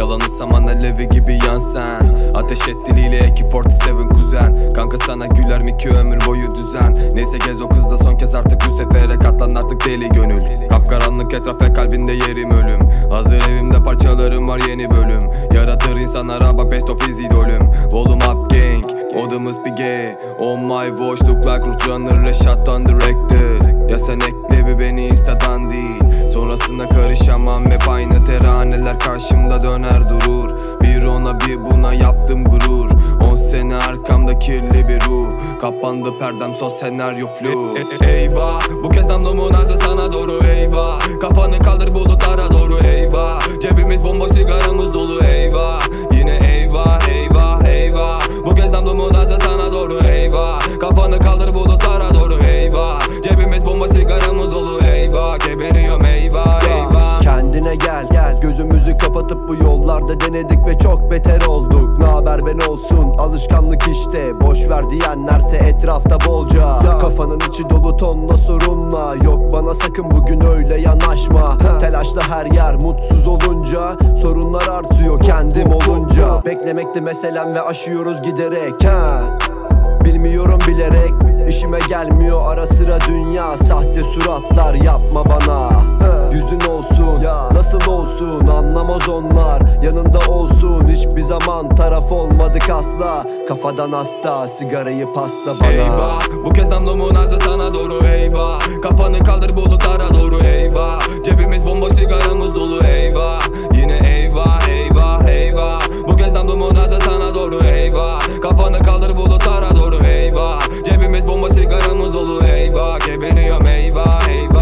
Yalanı saman alevi gibi yan sen. Ateş et diliyle AK-47 kuzen. Kanka sana güler mi ki ömür boyu düzen. Neyse gez o kızla son kez artık, bu sefere katlan artık deli gönül. Kapkaranlık etraf ve kalbinde yerim ölüm. Hazır evimde parçalarım var, yeni bölüm. Yaratır insanlara bak, best of is idolüm. Volume up gang, odamız bir gay. On my watch look like Roadrunner, Reşat undirected. Ya sen ekle bir beni instadan değil. Sonrasında karışamam, hep aynı teraneler karşımda döner durur. Bir ona bir buna yaptım gurur. 10 sene arkamda kirli bir ruh. Kapandı perdem, sos senaryo flu. Eyvah, bu kez namlumun ağzı sana doğru eyvah. Kafanı kaldır bulutlara doğru eyvah. Cebimiz bomboş, sigaramız dolu eyvah. Yine eyvah eyvah eyvah. Bu kez namlumun ağzı sana doğru eyvah. Kafanı kaldır bulutlara doğru eyvah. Cebimiz bomboş, sigaramız dolu eyvah. Geberiyorum eyvah eyvah. Kendine gel, gözümüzü kapatıp bu yollarda denedik ve çok beter olduk. Naber ben olsun, alışkanlık işte. Boş ver diyenlerse etrafta bolca. Kafanın içi dolu tonla sorunla. Yok bana sakın bugün öyle yanaşma. Telaşla her yer, mutsuz olunca sorunlar artıyor kendim olunca. Beklemekti meselem ve aşıyoruz giderek. Bilmiyorum bilerek, işime gelmiyor ara sıra dünya. Sahte suratlar yapma bana. Yüzün olsun, nasıl olsun anlamaz onlar. Yanında olsun, hiçbir zaman taraf olmadık asla. Kafadan hasta, sigarayı pasla bana. Eyvah, bu kez namlumun ağzı sana doğru eyvah. Kafanı kaldır bulutlara doğru eyvah. Cebimiz bomboş, sigaramız dolu eyvah. Yine eyvah eyvah eyvah. Bu kez namlumun ağzı sana doğru eyvah. Kafanı kaldır bulutlara doğru eyvah. Cebimiz bomboş, sigaramız dolu eyvah. Geberiyorum eyvah eyvah.